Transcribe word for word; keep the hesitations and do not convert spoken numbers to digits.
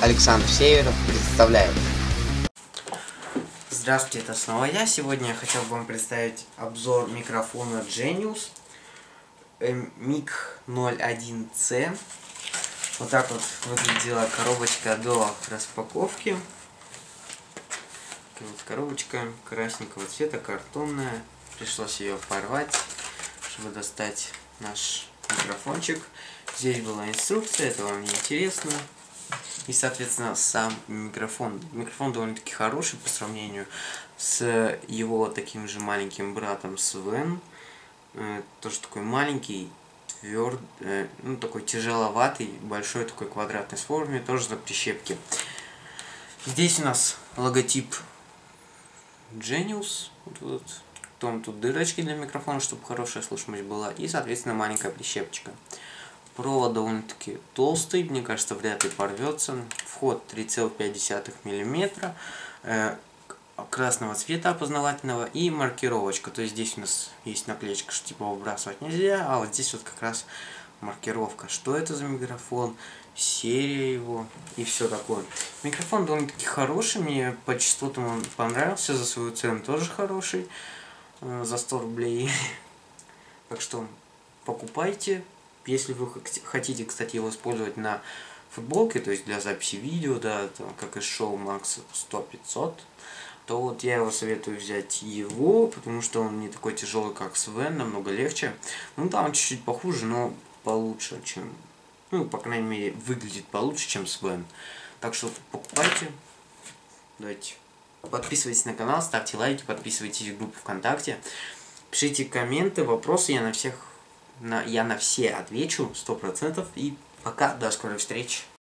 Александр Северов представляет. Здравствуйте, это снова я. Сегодня я хотел бы вам представить обзор микрофона Genius мик ноль один си. Вот так вот выглядела коробочка до распаковки. Такая вот коробочка красненького цвета, картонная. Пришлось ее порвать, чтобы достать наш микрофончик. Здесь была инструкция, это вам не интересно. И, соответственно, сам микрофон. Микрофон довольно-таки хороший по сравнению с его таким же маленьким братом Свен. Э, тоже такой маленький, твердый, э, ну такой тяжеловатый, большой такой квадратной форме, тоже на прищепке. Здесь у нас логотип Genius. Вот, вот. Потом тут дырочки для микрофона, чтобы хорошая слышимость была. И, соответственно, маленькая прищепочка. Провод довольно-таки толстый, мне кажется, вряд ли порвется. Вход три целых пять десятых миллиметра, э, красного цвета опознавательного и маркировочка. То есть здесь у нас есть наклеечка, что типа выбрасывать нельзя, а вот здесь вот как раз маркировка. Что это за микрофон, серия его и все такое. Микрофон довольно-таки хороший, мне по частотам он понравился, за свою цену тоже хороший, э, за сто рублей. Так что покупайте. Если вы хотите, кстати, его использовать на футболке, то есть для записи видео, да, там, как из шоу Макса сто пятьсот, то вот я его советую взять его, потому что он не такой тяжелый, как Свен, намного легче. Ну да, он чуть-чуть похуже, но получше, чем, ну, по крайней мере, выглядит получше, чем Свен. Так что покупайте. Давайте. Подписывайтесь на канал, ставьте лайки, подписывайтесь в группу ВКонтакте. Пишите комменты, вопросы, я на всех На, я на все отвечу, сто процентов. И пока, до скорой встречи.